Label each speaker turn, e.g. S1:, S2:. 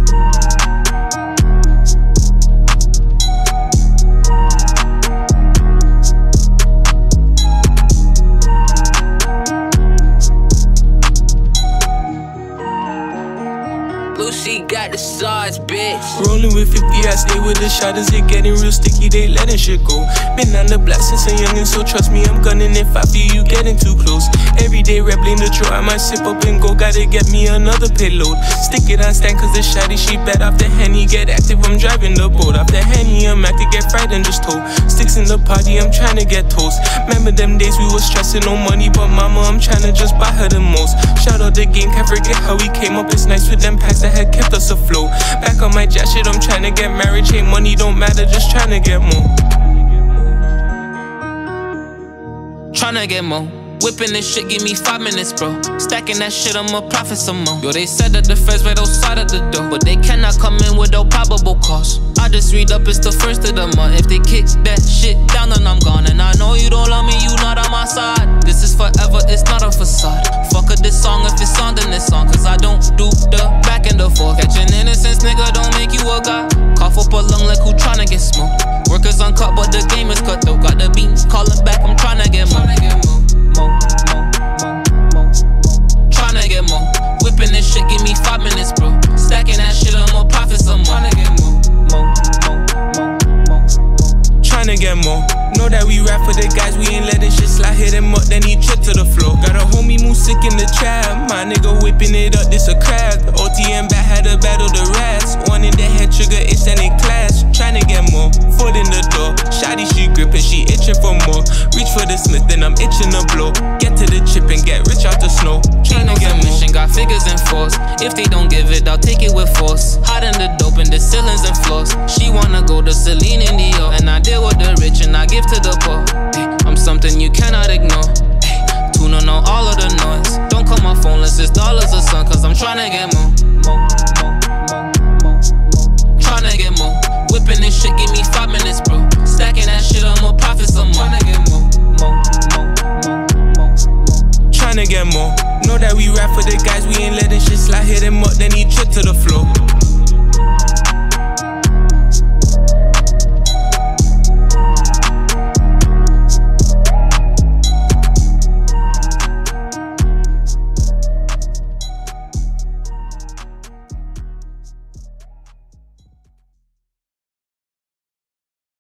S1: She got the sauce, bitch.
S2: Rolling with 50, I stay with the shot. Is it getting real sticky? They letting shit go. Been on the block since a youngin', so trust me, I'm gunning if I feel you getting too close. Every day rap blame the truth, I might sip up and go. Gotta get me another payload. Stick it on stand cause the shotty, she bad off the Henny. Get active, I'm driving the boat. Off the Henny, I'm active, get fried and just told. Sticks in the party, I'm trying to get toast. Remember them days we was stressing, no money, but mama, I'm trying to just buy her the most. Shout out the game, can't forget how we came up. It's nice with them packs that had kept us afloat. Back on my jack shit, I'm tryna get married. Chain money don't matter, just tryna get more.
S1: Tryna get more. Whipping this shit, give me 5 minutes, bro. Stacking that shit, I'ma profit some more. Yo, they said that the feds right outside of the door, but they cannot come in with no probable cause. I just read up, it's the first of the month. If they kick that shit down, then I'm gone. And I know you don't love me, you not on my side. This is forever, it's not a facade. Fuck a this song, if it's on, then it's on. Cause I don't do the back and the forth. Catching innocence, nigga, don't make you a god. Cough up a lung like who tryna get smoked. Workers uncut, but the game is cut though. Got the beats calling back, I'm tryna get more. Tryna get more. Whipping this shit, give me 5 minutes, bro. Stacking that shit, I'ma profit some more. Tryna get more.
S2: Tryna get more. Know that we rap for the guys, we ain't letting shit slide. Hit him up, then he trip to the floor. Got a homie move sick in the trap. My nigga whipping it up, this a crab. The OTM back had to battle the rats. One in the head trigger, it's in a clash. Tryna get more. Foot in the door. Shotty, she gripping, she itching for more. Reach for the Smith, then I'm itching to blow. Get to the chip and get rich out the snow. Tryna get more.
S1: Got figures and force. If they don't give it, I'll take it with force. Hot in the dope and the ceilings and floors. She wanna go to Celine and Dior, and I deal with the rich and I give to the poor. Ay, I'm something you cannot ignore. Ay, tune on all of the noise. Don't call my phone unless it's dollars or sun, cause I'm tryna get more. Tryna get more. Whipping this shit, give me 5 minutes, bro. Stacking that shit, I'ma profit some more. Tryna get more.
S2: Tryna get more. Know that we rap for the guys, we ain't letting shit slide. Hit him up, then he trip to the floor.